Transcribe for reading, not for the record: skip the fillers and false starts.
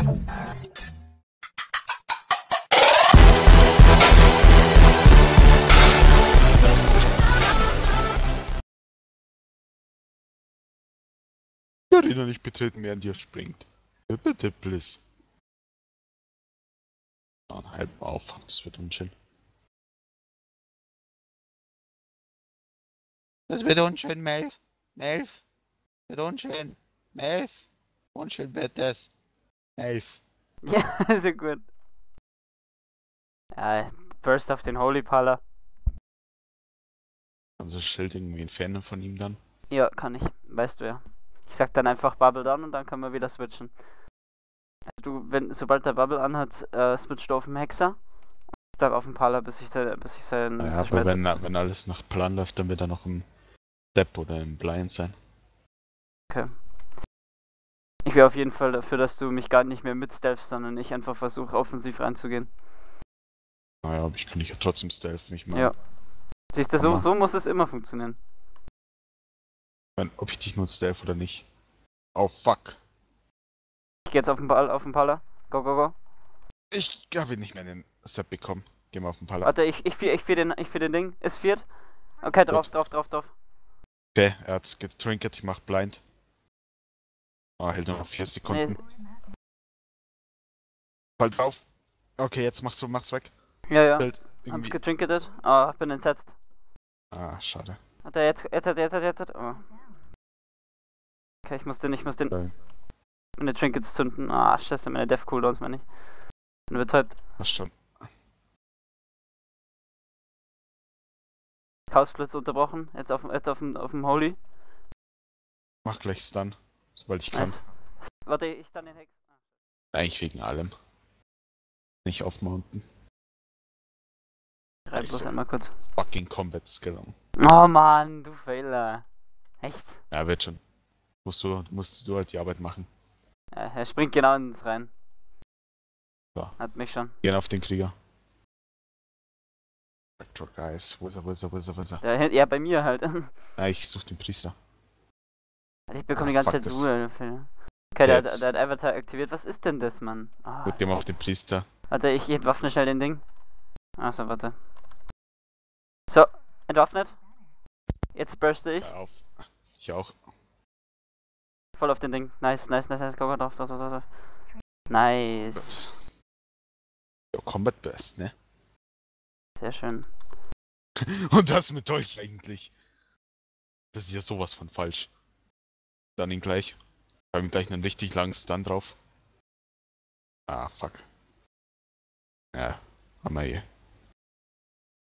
Die Arena nicht betreten, während ihr springt. Bitte, Bliss. Einen halben auf, das wird unschön. Das wird unschön, Melf. Melf. Wird unschön. Melf. Unschön wird das. Melf. Ja, sehr gut. Ja, Burst auf den Holy Pala. Also Schild irgendwie ein Fan von ihm dann. Ja, kann ich. Weißt du ja. Ich sag dann einfach Bubble down und dann können wir wieder switchen. Also sobald der Bubble anhat, switcht du auf den Hexer. Bleib auf dem Pala, bis ich sein Naja, aber wenn alles nach Plan läuft, dann wird er noch im Step oder im Blind sein. Okay. Ich wäre auf jeden Fall dafür, dass du mich gar nicht mehr mitstealthst, sondern ich einfach versuche, offensiv reinzugehen. Naja, aber ich kann dich ja trotzdem stealthen, ich meine. Ja. Siehst du, so muss es immer funktionieren. Ob ich dich nun stealth oder nicht. Oh fuck. Ich geh jetzt auf den Pala. Go, go, go. Ich habe nicht mehr den Step bekommen. Geh mal auf den Pala. Warte, ich vier den Ding. Ist viert. Okay, drauf. Okay, er hat getrinket, ich mach blind. Hält nur noch 4 Sekunden. Nee. Fall drauf. Okay, jetzt mach's weg. Ja. Hält Hab irgendwie... getrinketet. Ah, bin entsetzt. Schade. Hat er jetzt. Oh. Okay, ich muss den. Meine Trinkets zünden. Scheiße, meine Death Cooldowns, meine ich. Bin betäubt. Hast schon. Chaosblitz unterbrochen. Jetzt auf dem Holy. Mach gleich Stun, sobald ich kann. Nice. Warte, ich stun den Hex. Eigentlich wegen allem. Nicht aufmounten. Reib bloß einmal kurz. Fucking Combat Skill. Oh Mann, du Fehler. Echt? Ja, wird schon. Musst du halt die Arbeit machen. Ja, er springt genau ins rein. So. Hat mich schon. Gehen auf den Krieger. Spectral Guys, wo ist er? Ja, bei mir halt. Ich such den Priester. Ich bekomme die ganze Zeit Ruhe. Okay, der hat Avatar aktiviert. Was ist denn das, Mann? Gut, gehen wir auf den Priester. Warte, ich entwaffne schnell den Ding. Achso, warte. So, entwaffnet. Jetzt burste ich. Auf. Ich auch. Voll auf den Ding. Nice. Go drauf. Nice. Ja, Combat Burst, ne? Sehr schön. Und das mit euch eigentlich. Das ist ja sowas von falsch. Dann ihn gleich. Ich habe ihm gleich einen richtig langen Stun drauf. Fuck. Ja, haben wir hier.